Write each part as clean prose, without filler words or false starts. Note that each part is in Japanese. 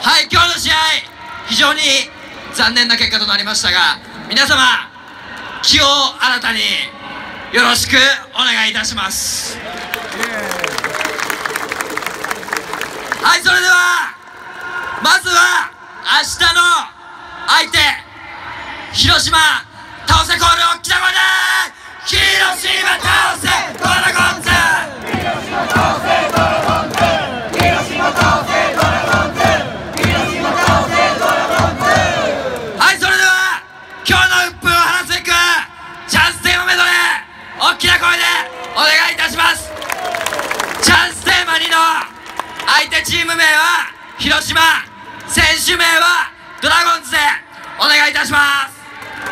はい、今日の試合非常に残念な結果となりましたが、皆様気を新たによろしくお願いいたします。はい、それではまずは明日の相手広島倒せコールを大きな声で広島倒せドラゴンズ、広島倒せドラゴンズ、広島倒せドラゴンズ、広島倒せドラゴンズ。はい、それでは今日の鬱憤を晴らすべくチャンステーマメドレー大きな声でお願いいたします。チャンステーマ2の相手チーム名は広島、選手名はドラゴンズでお願いいたします。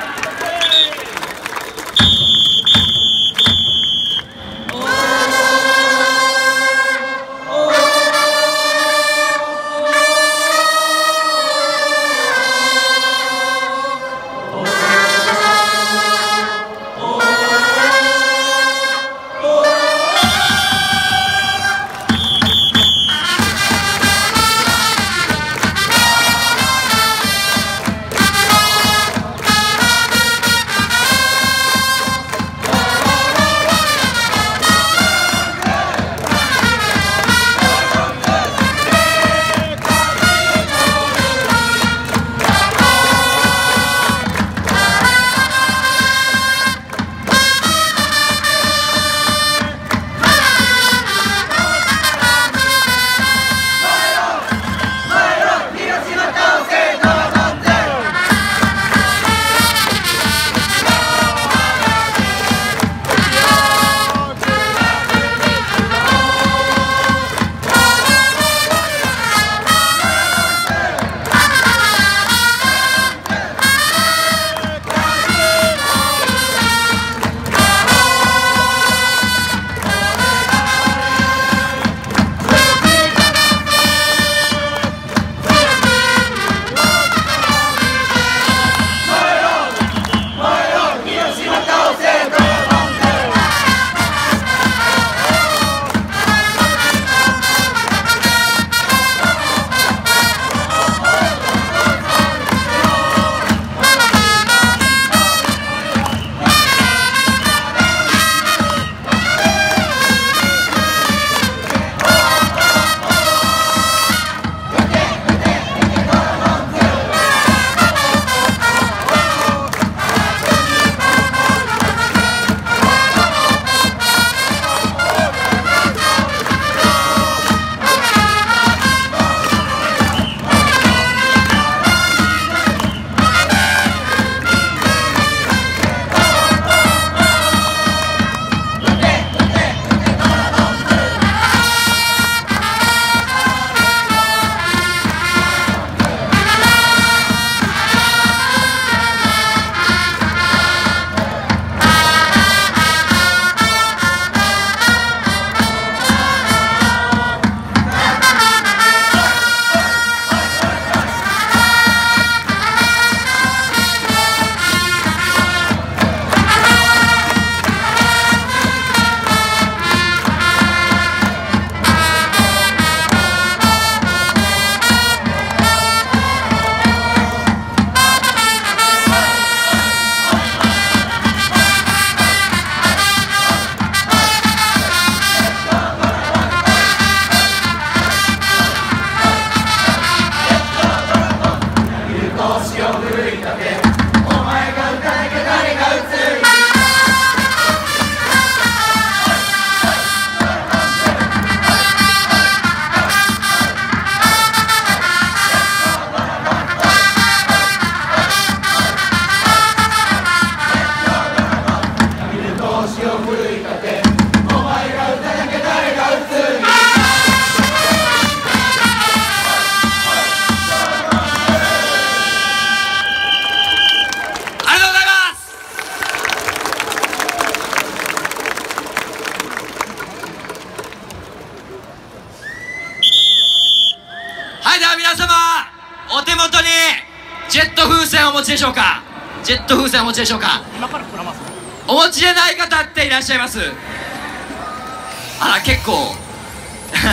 お手元にジェット風船をお持ちでしょうか。ジェット風船をお持ちでしょうか。 今から膨らます。 お持ちでない方っていらっしゃいます。あら、結構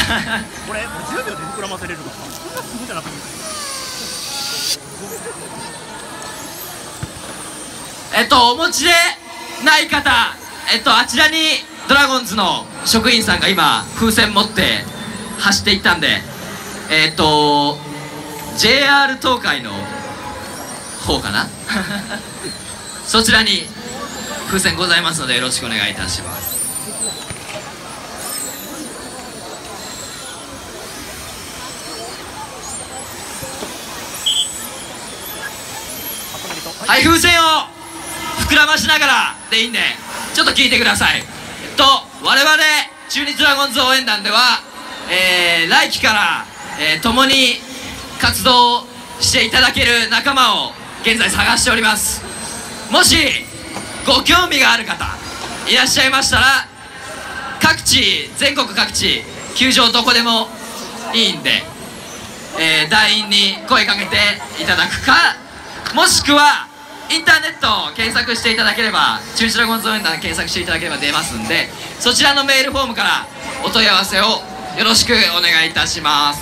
これ10秒で膨らませれるのか、そんなすぐじゃなくて。 お持ちでない方、あちらにドラゴンズの職員さんが今風船持って走っていったんで、JR 東海の方かなそちらに風船ございますのでよろしくお願いいたします。はい、風船を膨らましながらでいいんでちょっと聞いてください。我々中日ドラゴンズ応援団では、来期から、共に活動していただける仲間を現在探しております。もしご興味がある方いらっしゃいましたら、全国各地球場どこでもいいんで、団員に声かけていただくか、もしくはインターネットを検索していただければ、中日ドラゴンズ応援団検索していただければ出ますんで、そちらのメールフォームからお問い合わせをよろしくお願いいたします。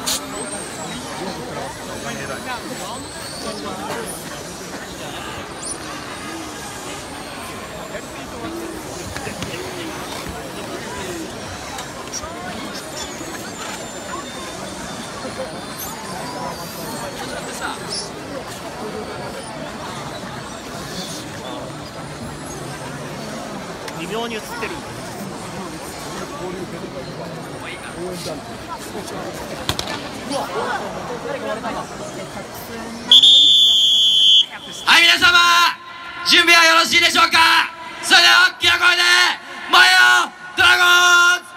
微妙に映ってるんだ。 はい、皆様準備はよろしいでしょうか。それでは大きな声で燃えよドラゴンズ。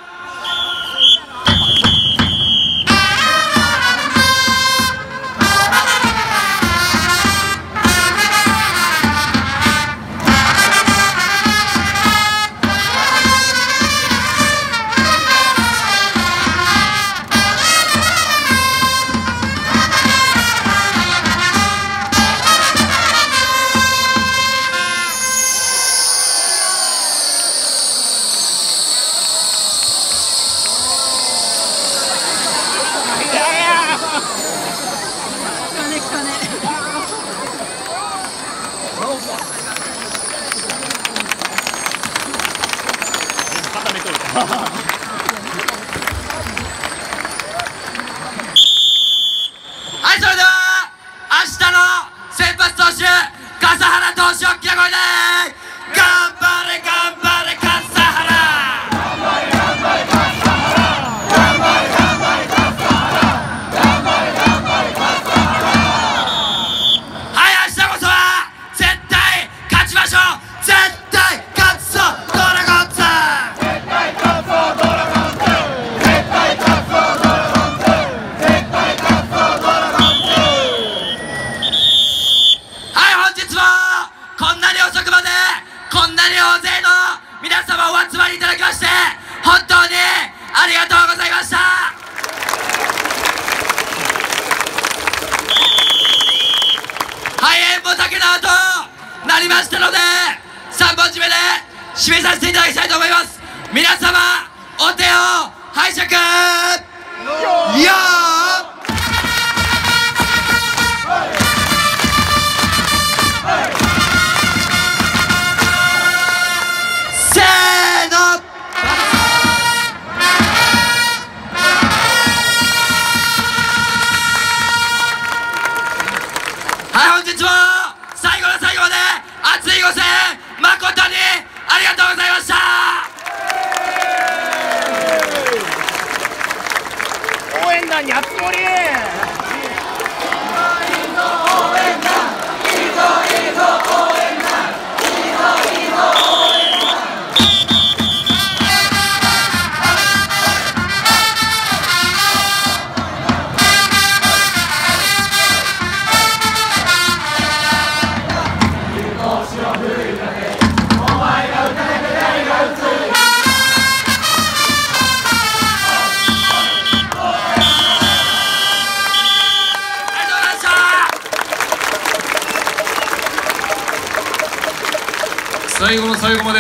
はい、それでは明日の先発投手笠原投手、大きな声で頑張れ頑張れ笠原、頑張れ頑張れ笠原、頑張れ頑張れ笠原、頑張れ頑張れ笠原。はい、明日こそは絶対勝ちましょう。絶対勝つぞドラゴンズ、絶対勝つぞドラゴンズ、絶対勝つぞドラゴンズ、絶対勝つぞドラゴンズ。はい、本日もこんなに遅くまでこんなに大勢の皆様お集まりいただきまして本当にありがとうございました。はい、演舞竹の後なりましたので3本締めで締めさせていただきたいと思います。皆様お手を拝借よー。せーの。はい、本日も最後の最後まで熱いご声援誠にありがとうございました。 応援団に熱盛り。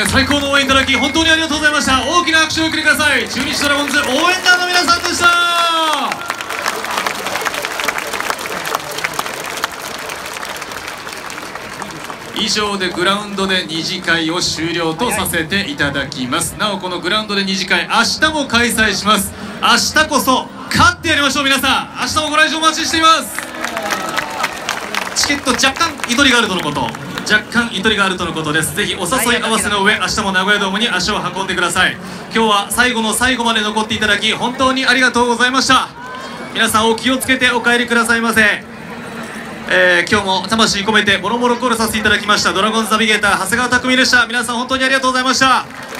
最高の応援いただき本当にありがとうございました。大きな拍手をお送りください。中日ドラゴンズ応援団の皆さんでした。以上でグラウンドで2次会を終了とさせていただきます。なおこのグラウンドで2次会明日も開催します。明日こそ勝ってやりましょう。皆さん明日もご来場お待ちしています。チケット若干ゆとりがあるとのこと、若干ゆとりがあるとのことです。ぜひお誘い合わせの上、明日も名古屋ドームに足を運んでください。今日は最後の最後まで残っていただき本当にありがとうございました。皆さんお気をつけてお帰りくださいませ。今日も魂込めてもろもろコールさせていただきましたドラゴンズナビゲーター長谷川匠でした。皆さん本当にありがとうございました。